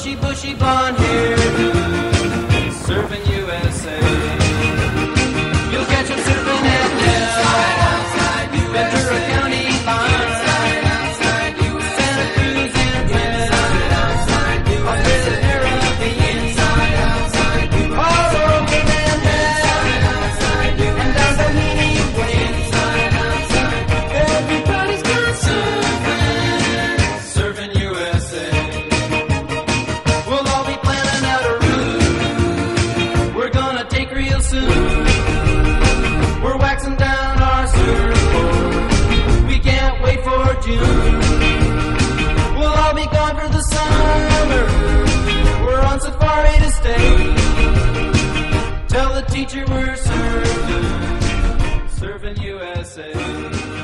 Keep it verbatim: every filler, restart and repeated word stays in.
bushy, bushy blonde hair, surfing U S A. You'll catch him surfing at Nell, Ventura County line, Santa Cruz and Twin, Australia, Caribbean, all over Manhattan, and down Bohemian Way. Everybody's gone surfing, surfing U S A. We'll all be planning out a route we're gonna take real soon. We're waxing down our surfboard, we can't wait for June. We'll all be gone for the summer, we're on safari to stay. Tell the teacher we're surfing, surfing U S A.